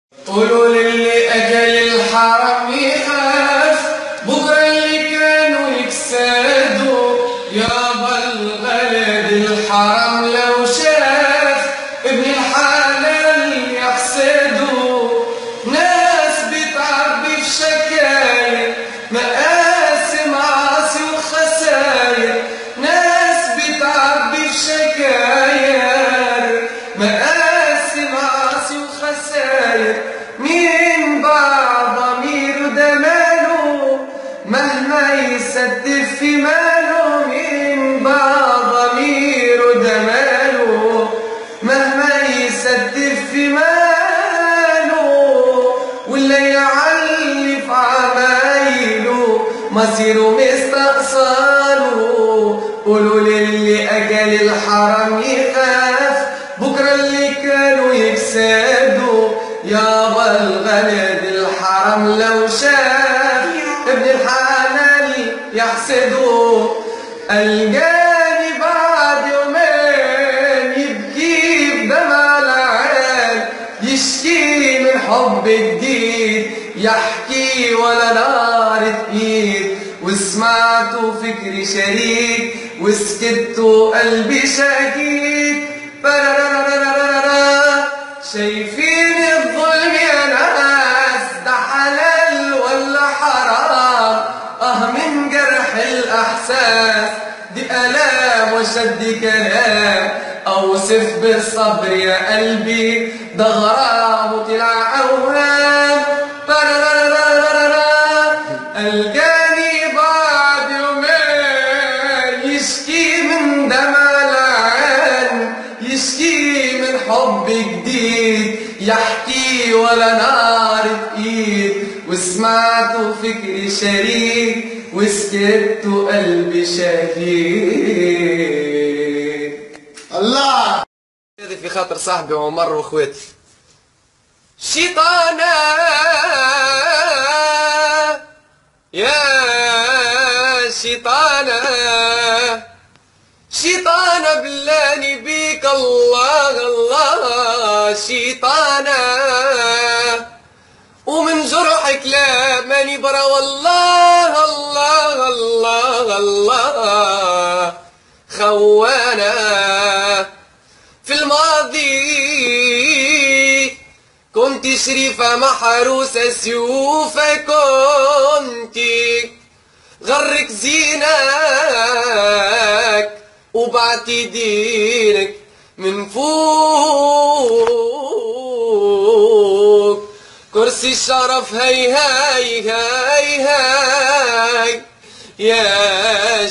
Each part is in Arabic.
قولوا للي أجل الحرم يخاف بكرة اللي كانوا يكسادوا يابا الغلد الحرم لو شاف ابن الحلال يحسدوا ناس بتعبي في شكاير مقاسي معاصي وخساير ناس بتعبي في شكاير مقاسي معاصي وخساير مين باع ضميره ده ماله مهما يستف في ماله مين باع ضميره ده ماله مهما يستف في ماله ولا يعلي في عمايله مصيره مستقصاله قولوا للي أجل الحرم يخاف بكرة اللي كانوا يكسادوا يابا الغلد الحرم لو شاف ابن الحلال يحسدوا الجاني بعد يومين يبكي بدمع العين يشكي من حب جديد يحكي ولا نار تقيد وسمعته فكري شريك وسكت قلبي شهيد شايفين الظلم يا ناس ده حلال ولا حرام من جرح الأحساس دي آلام وشد كلام أوصف بالصبر يا قلبي ده غرام وطلع أوهام الجاني بعد يومين يشكي من دمع العين يشكي من حب جديد يحكي ولا نار بإيد وسمعته فكري شريك وسكت قلبي شهيد. الله هذه في خاطر صاحبي عمر واخواتي. شيطانة يا شيطانة شيطانة بلاني بيك الله الله شيطانة ومن جرحك لا ماني برا والله الله الله الله خوانة في الماضي كنت شريفة محروسة سيوفة كنت غرك زينك وبعتي دينك من فوق كرسي الشرف هاي هاي هاي هاي يا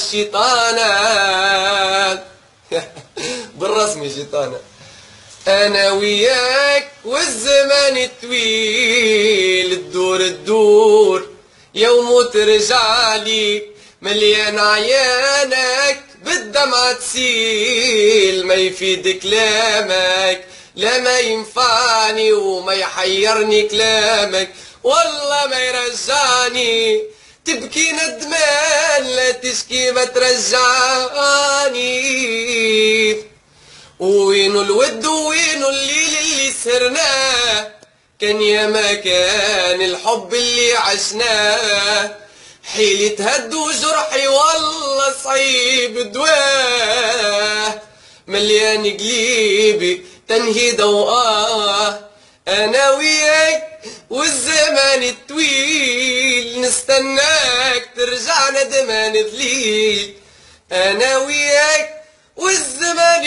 شيطانة بالرسمي شيطانة أنا وياك والزمان طويل الدور يوم ترجعلي مليان عيانك بالدمعة تسيل ما يفيد كلامك لا ما ينفعني وما يحيرني كلامك والله ما يرجعني تبكي ندمان لا تشكي ما ترجعني وينو الود وينو الليل اللي سهرناه كان يا ما كان الحب اللي عشناه حيلي تهد وجرحي والله صعيب دواه مليان قليبي تنهيده أنا وياك والزمان الطويل نستناك ترجع ندمان ذليل أنا وياك والزمان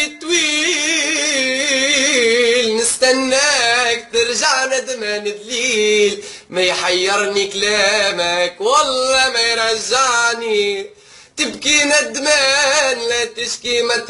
الطويل نستناك ترجع ندمان ذليل ما يحيرني كلامك والله ما يرجعني تبكي ندمان لا تشكي ما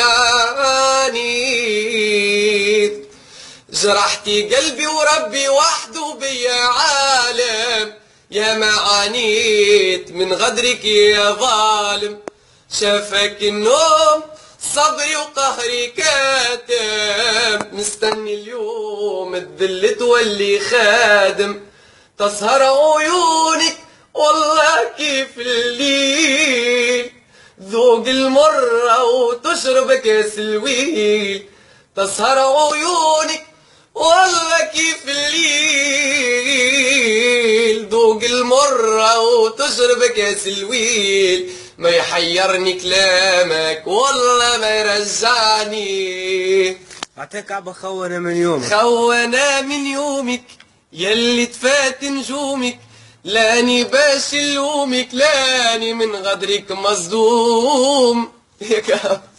ترجعني جرحتي قلبي وربي وحده بيا عالم يا ما عانيت من غدرك يا ظالم شافك النوم صبري وقهري كاتم مستني اليوم تذل تولي خادم تسهر عيونك والله كيف الليل ذوق المرة وتشرب كاس الويل تسهر عيونك والله كيف الليل وتشرب كاس الويل. ما يحيرني كلامك والله ما يرجعني. اعطيك عبا خونا من يومك. خونا من يومك يلي تفات نجومك. لاني باش نلومك، لاني من غدرك مصدوم.